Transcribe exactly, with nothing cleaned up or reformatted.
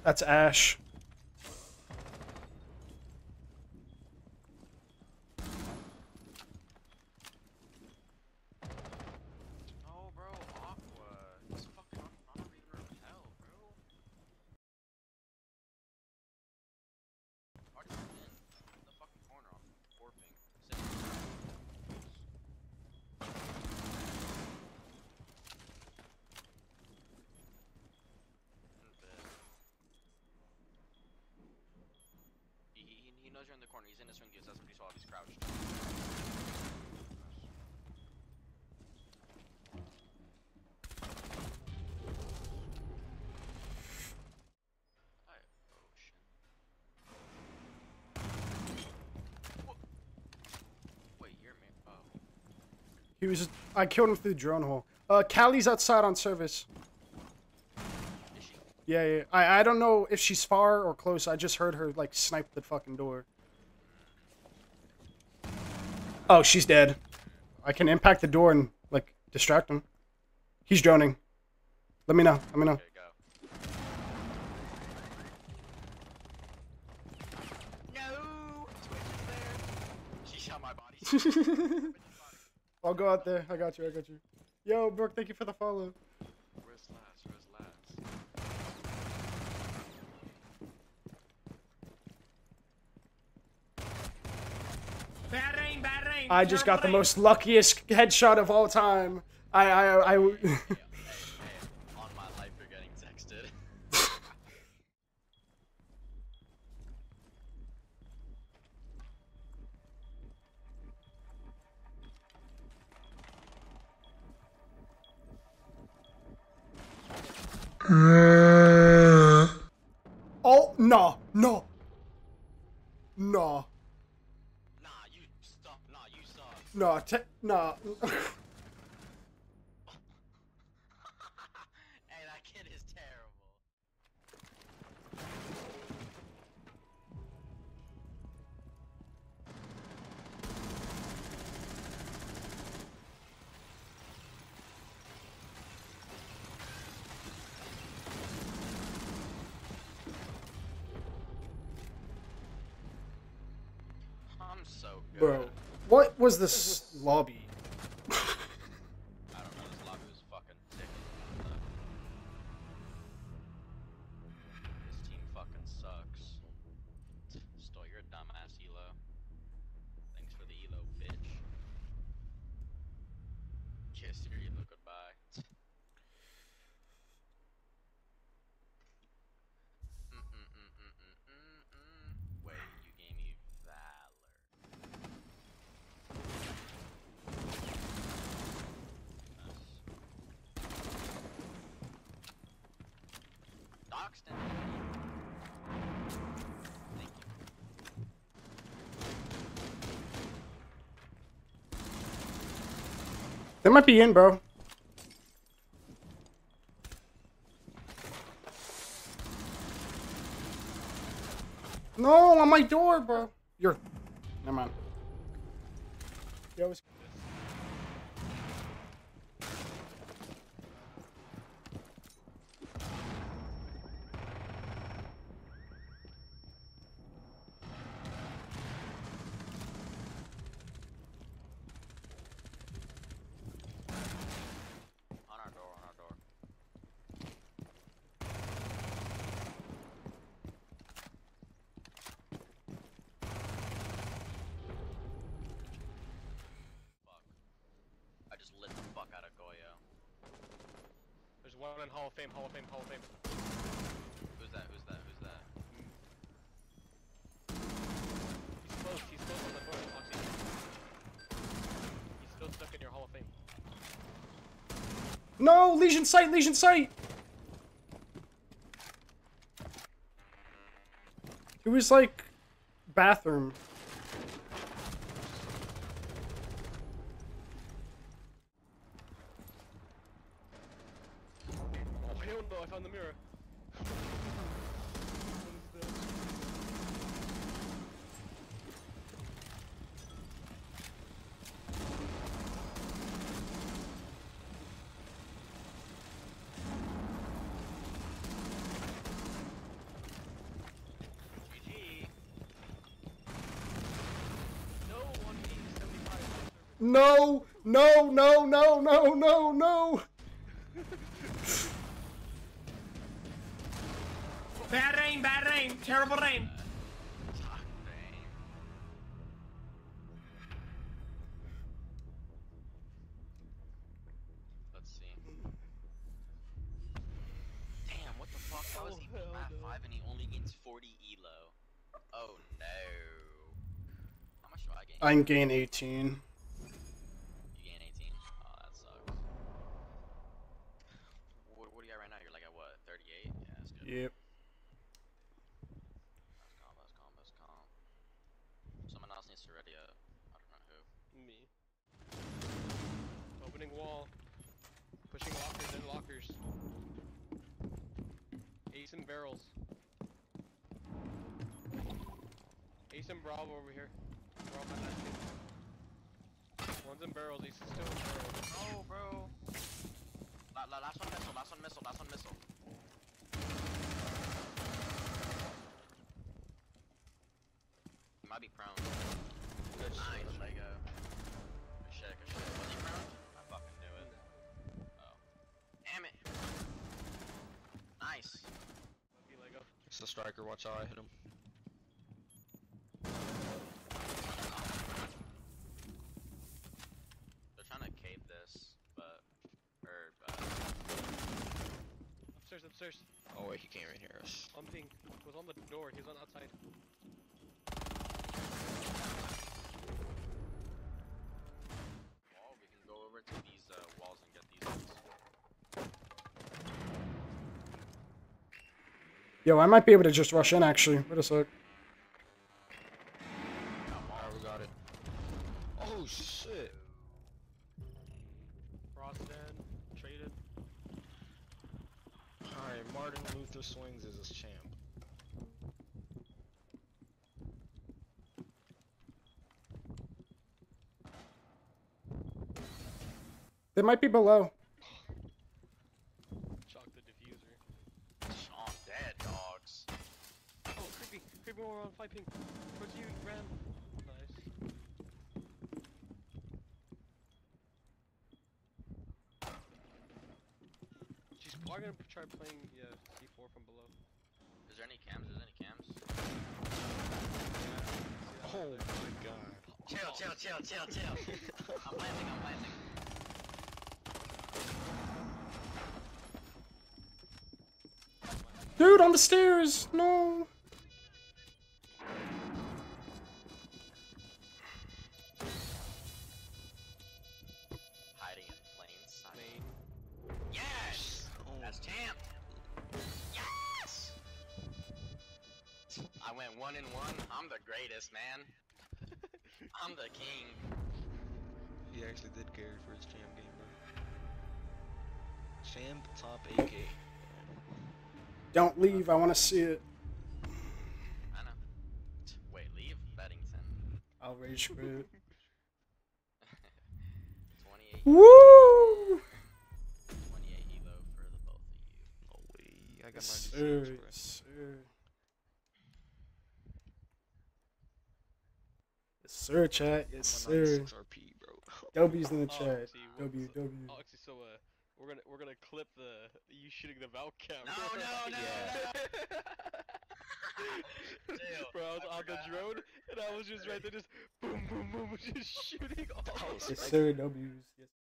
That's Ash. No, bro, Aqua. It's fucking un unreadable as hell, bro. Already in the fucking corner on warping. Sitting in the He, he, he knows you're in the corner. He's in the swing gears. That's what he saw. He's crouched. Alright, ocean. What? Wait, you're me. Oh. He was just, I killed him through the drone hole. Uh, Callie's outside on service. Is she? Yeah, yeah. I, I don't know if she's far or close. I just heard her, like, snipe the fucking door. Oh, she's dead. I can impact the door and, like, distract him. He's droning. Let me know. Let me know. Okay, go. No! Twitch is there. She shot my body. She shot my body. I'll go out there. I got you. I got you. Yo, Brooke, thank you for the follow. Where's Laz? Where's Laz? Bad rain, bad rain. I just got the Terrible rain. most luckiest headshot of all time. I, I, I. I Hey, hey, on my life, you're getting texted. Oh, no, no. No. Nah, you suck. Nah, you suck. No, te no. Hey, that kid is terrible. I'm so good. Bro, what was this lobby? I don't know, this lobby was fucking sick. This team fucking sucks. Stole your dumbass elo. Thanks for the elo, bitch. Kiss your elo goodbye. Mm-mm-mm-mm-mm-mm. Wait, you gave me valor. Doxton. Thank you. They might be in, bro. No, on my door, bro. You're. Never mind. Yo, it's... On our door, on our door. Fuck. I just lit the fuck out of Goyo. There's one in Hall of Fame, Hall of Fame, Hall of Fame. Who's that? Who's that? Who's that? He's close, he's close on the door, Oxy. He's still stuck in your Hall of Fame. No, Legion sight, Legion sight. It was like bathroom. Oh, hell no, I found the mirror. No, no, no, no, no, no, no. Bad rain, bad rain, terrible rain. Fuck, dang. Let's see. Damn, what the fuck? How is he Oh, hell flat no. five and he only gains forty elo? Oh no. How much do I gain? I can gain eighteen. You gain eighteen? Oh, that sucks. What, what do you got right now? You're like at what? thirty-eight? Yeah, that's good. Yep. That's calm, that's calm, that's calm. Someone else needs to ready up. I don't know who. Me. Opening wall. Pushing lockers and lockers. Ace and barrels. Ace and Bravo over here. Bravo on that team. One's in barrels, Ace is still in barrels. Oh, bro. La, la, last one missile, last one missile, last one missile. He might be prone. Good Nice, Lego. Good shit, good shit. Was he prone? I fucking knew it. Oh. Damn it. Nice. Lucky Lego. It's the striker, watch out, I hit him. They're trying to cape this, but... Or, uh... Upstairs, upstairs. Oh wait, he can't even hear us. On ping. Was on the door, he was on outside. Wall, we can go over to these uh, walls and get these ones. Yo, I might be able to just rush in actually. Wait a sec. Alright, we got it. Oh shit! Frost dead. Traded. Alright, Martin Luther Swings is his champ. They might be below. Chalk the diffuser. Sean dead, dogs. Oh, creepy. Creepy more on five ping. Towards you, Ram. Nice. She's probably gonna try playing yeah, C four from below. Is there any cams? Is there any cams? Oh my god. Chill, chill, chill, chill, chill. I'm planting, I'm planting. Dude, on the stairs! No! Hiding in plain sight. Main. Yes! Oh. That's champ! Yes! I went one and one. I'm the greatest, man. I'm the king. He actually did carry for his champ game, bro. Champ top A K. Don't leave, I want to see it. I know. Wait, leave Beddington. I'll rage quit. twenty-eight. Woo! twenty-eight elo for the both of you. No way. I got Yes, ninety-six, sir, bro. yes, sir. Yes, sir, chat. Yes, I'm a sir. ninety-six R P, bro. W's in the Oh, chat. see, we're- W, so- W. Oh, actually, so uh, we're gonna we're gonna clip the you shooting the Valk cam. No, no, no, Chill. Bro, I was I on the forgot, I drone and I was just right there, just boom, boom, boom, just shooting all. That was Yes, like- sir, W's. Yes.